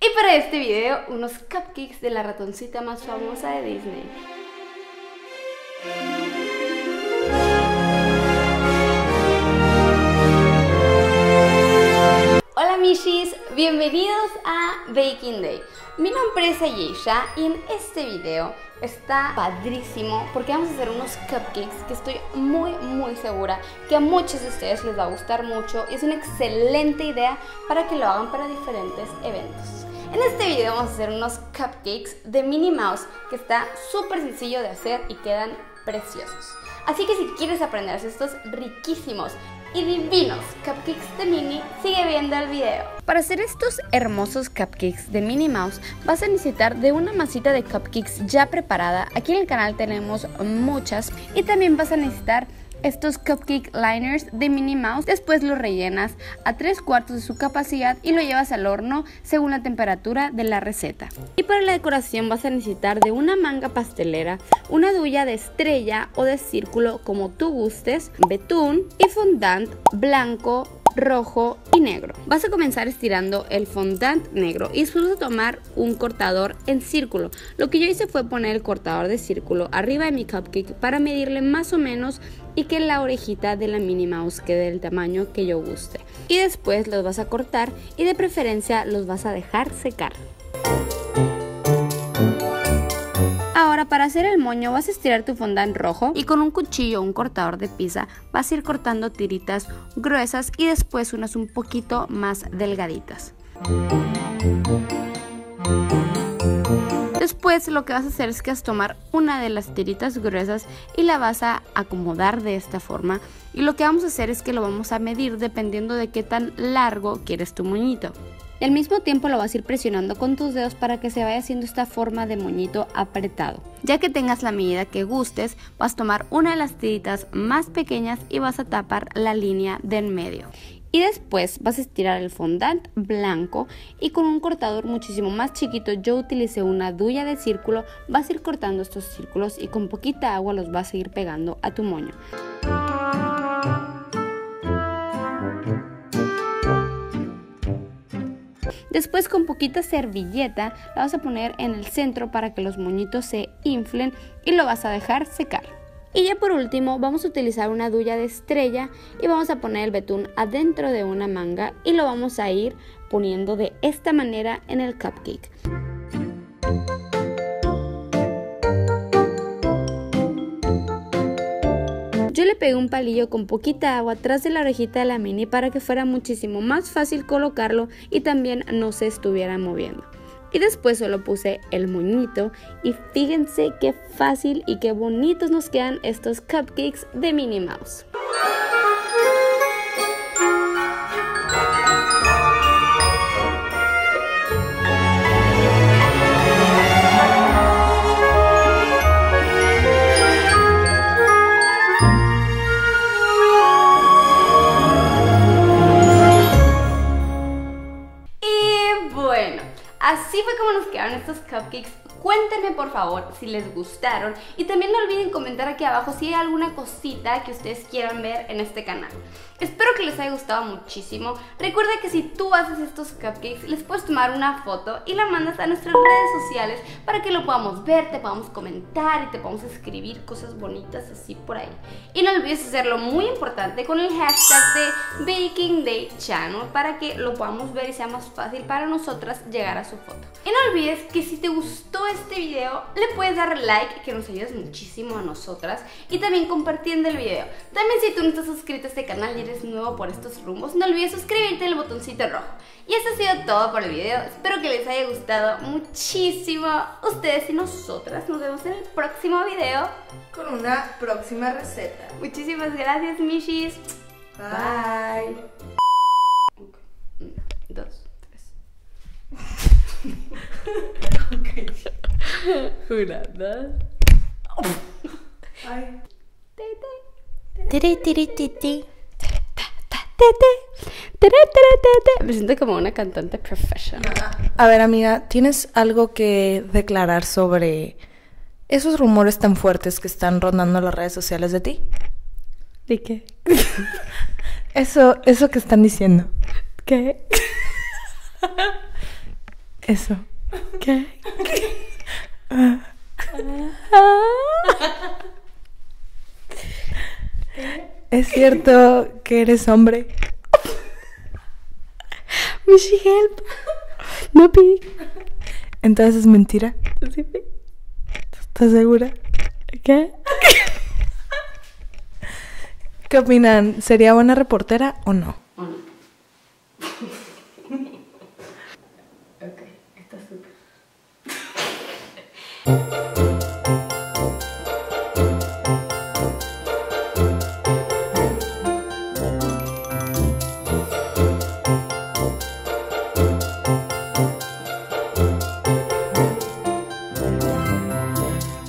Y para este video, unos cupcakes de la ratoncita más famosa de Disney. Hola Mishis, bienvenidos a Baking Day. Mi nombre es Ayesha y en este video está padrísimo porque vamos a hacer unos cupcakes que estoy muy segura que a muchos de ustedes les va a gustar mucho y es una excelente idea para que lo hagan para diferentes eventos. En este video vamos a hacer unos cupcakes de Minnie Mouse que está súper sencillo de hacer y quedan preciosos. Así que si quieres aprender a hacer estos riquísimos y divinos cupcakes de Minnie, sigue viendo el video. Para hacer estos hermosos cupcakes de Minnie Mouse vas a necesitar de una masita de cupcakes ya preparada. Aquí en el canal tenemos muchas y también vas a necesitar estos cupcake liners de Minnie Mouse. Después los rellenas a 3/4 de su capacidad y lo llevas al horno según la temperatura de la receta. Y para la decoración vas a necesitar de una manga pastelera, una duya de estrella o de círculo como tú gustes, betún y fondant blanco, rojo y negro. Vas a comenzar estirando el fondant negro y después vas a tomar un cortador en círculo. Lo que yo hice fue poner el cortador de círculo arriba de mi cupcake para medirle más o menos y que la orejita de la Minnie Mouse quede del tamaño que yo guste. Y después los vas a cortar y de preferencia los vas a dejar secar. Ahora para hacer el moño vas a estirar tu fondant rojo y con un cuchillo o un cortador de pizza vas a ir cortando tiritas gruesas y después unas un poquito más delgaditas. Después lo que vas a hacer es que vas a tomar una de las tiritas gruesas y la vas a acomodar de esta forma. Y lo que vamos a hacer es que lo vamos a medir dependiendo de qué tan largo quieres tu moñito. Y al mismo tiempo lo vas a ir presionando con tus dedos para que se vaya haciendo esta forma de moñito apretado. Ya que tengas la medida que gustes, vas a tomar una de las tiritas más pequeñas y vas a tapar la línea de en medio. Y después vas a estirar el fondant blanco y con un cortador muchísimo más chiquito, yo utilicé una duya de círculo, vas a ir cortando estos círculos y con poquita agua los vas a ir pegando a tu moño. Después con poquita servilleta la vas a poner en el centro para que los moñitos se inflen y lo vas a dejar secar. Y ya por último vamos a utilizar una duya de estrella y vamos a poner el betún adentro de una manga y lo vamos a ir poniendo de esta manera en el cupcake. Yo le pegué un palillo con poquita agua atrás de la orejita de la Minnie para que fuera muchísimo más fácil colocarlo y también no se estuviera moviendo. Y después solo puse el moñito y fíjense qué fácil y qué bonitos nos quedan estos cupcakes de Minnie Mouse. Así fue como nos quedaron estos cupcakes. Cuéntenme por favor si les gustaron y también no olviden comentar aquí abajo si hay alguna cosita que ustedes quieran ver en este canal. Espero que les haya gustado muchísimo. Recuerda que si tú haces estos cupcakes les puedes tomar una foto y la mandas a nuestras redes sociales para que lo podamos ver, te podamos comentar y te podamos escribir cosas bonitas así por ahí. Y no olvides hacerlo muy importante con el hashtag de Baking Day Channel para que lo podamos ver y sea más fácil para nosotras llegar a su foto. Y no olvides que si te gustó este video le puedes dar like, que nos ayudas muchísimo a nosotras, y también compartiendo el video. También si tú no estás suscrito a este canal y eres nuevo por estos rumbos, no olvides suscribirte en el botoncito rojo. Y eso ha sido todo por el video, espero que les haya gustado muchísimo. Ustedes y nosotras nos vemos en el próximo video con una próxima receta. Muchísimas gracias, Mishis. Bye. 1, 2, 3. Okay. 1, 2. Ay. Me siento como una cantante professional. A ver, amiga, ¿tienes algo que declarar sobre esos rumores tan fuertes que están rondando las redes sociales de ti? ¿De qué? Eso que están diciendo. ¿Qué? Eso. ¿Qué? ¿Es cierto que eres hombre? Michi, help. No pig. Entonces es mentira. Sí. ¿Estás segura? ¿Qué? ¿Qué opinan? ¿Sería buena reportera o no?